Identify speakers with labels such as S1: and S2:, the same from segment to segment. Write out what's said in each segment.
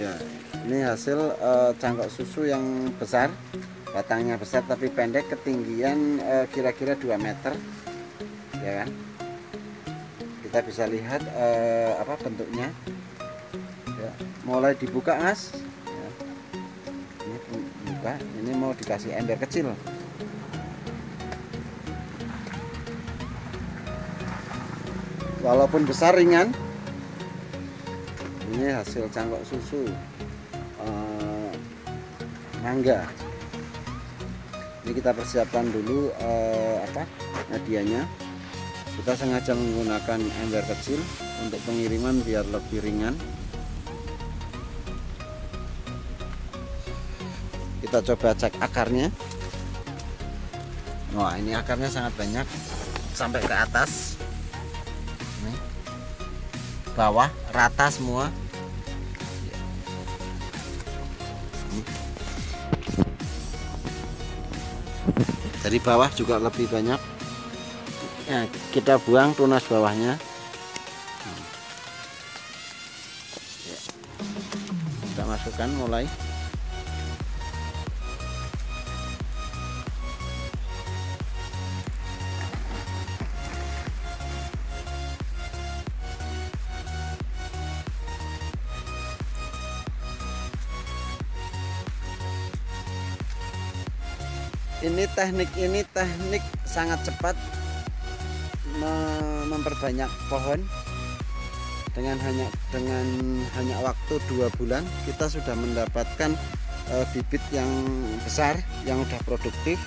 S1: Ya, ini hasil cangkok susu yang besar, batangnya besar tapi pendek, ketinggian kira-kira 2 meter, ya kan? Kita bisa lihat apa bentuknya. Ya, mulai dibuka, Mas. Ya, ini buka, ini mau dikasih ember kecil. Walaupun besar ringan. Ini hasil cangkok susu mangga. Ini kita persiapkan dulu medianya. Kita sengaja menggunakan ember kecil untuk pengiriman biar lebih ringan. Kita coba cek akarnya. Wah, ini akarnya sangat banyak sampai ke atas. Ini bawah rata semua. Dari bawah juga lebih banyak. Nah, kita buang tunas bawahnya. Kita masukkan mulai. Ini teknik sangat cepat memperbanyak pohon. Dengan hanya waktu 2 bulan kita sudah mendapatkan bibit yang besar yang udah produktif.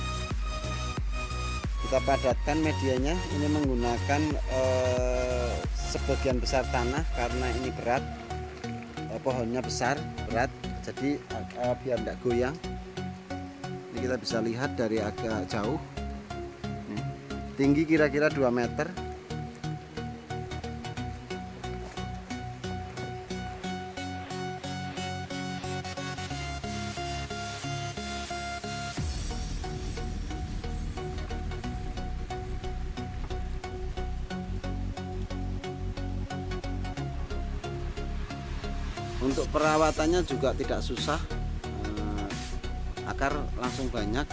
S1: Kita padatkan medianya. Ini menggunakan sebagian besar tanah karena ini berat, pohonnya besar berat, jadi biar tidak goyang. Ini kita bisa lihat dari agak jauh. Tinggi kira-kira 2 meter. Untuk perawatannya juga tidak susah. Akar langsung banyak.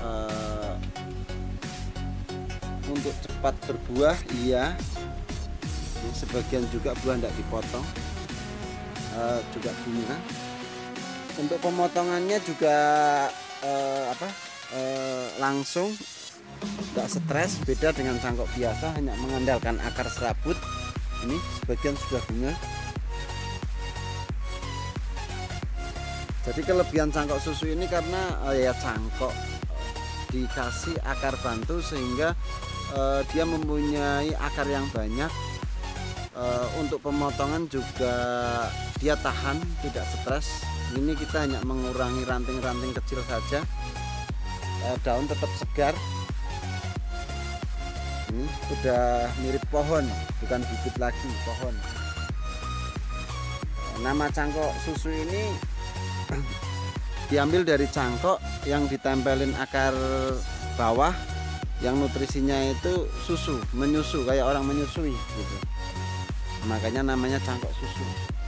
S1: Untuk cepat berbuah, iya. Sebagian juga buah tidak dipotong, juga bunga. Untuk pemotongannya juga langsung, tidak stres. Beda dengan cangkok biasa hanya mengandalkan akar serabut. Ini sebagian sudah bunga. Jadi kelebihan cangkok susu ini karena ya cangkok dikasih akar bantu sehingga dia mempunyai akar yang banyak. Untuk pemotongan juga dia tahan, tidak stres. Ini kita hanya mengurangi ranting-ranting kecil saja. Daun tetap segar. Ini sudah mirip pohon, bukan bibit lagi, pohon. Nama cangkok susu ini diambil dari cangkok yang ditempelin akar bawah, yang nutrisinya itu susu, menyusu, kayak orang menyusui gitu. Makanya namanya cangkok susu.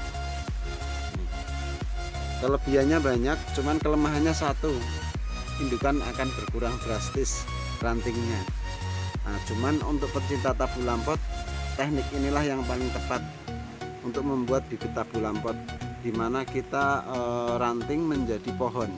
S1: Kelebihannya banyak, cuman kelemahannya satu, indukan akan berkurang drastis rantingnya. Nah, cuman untuk pecinta tabu lampot, teknik inilah yang paling tepat untuk membuat bibit tabu lampot, di mana kita ranting menjadi pohon.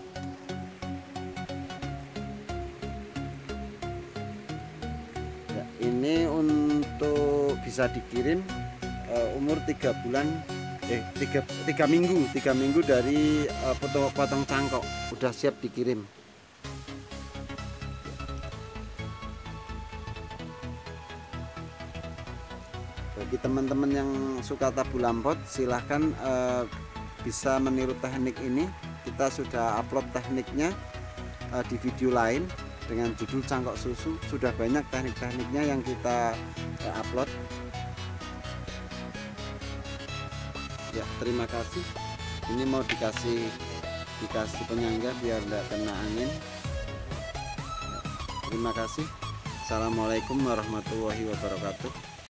S1: Ya, ini untuk bisa dikirim umur 3 bulan, 3 minggu dari potong cangkok udah siap dikirim. Bagi teman-teman yang suka tabu lampot, silahkan bisa meniru teknik ini. Kita sudah upload tekniknya di video lain dengan judul cangkok susu. Sudah banyak teknik-tekniknya yang kita upload. Ya, terima kasih. Ini mau dikasih penyangga biar tidak kena angin. Terima kasih. Assalamualaikum warahmatullahi wabarakatuh.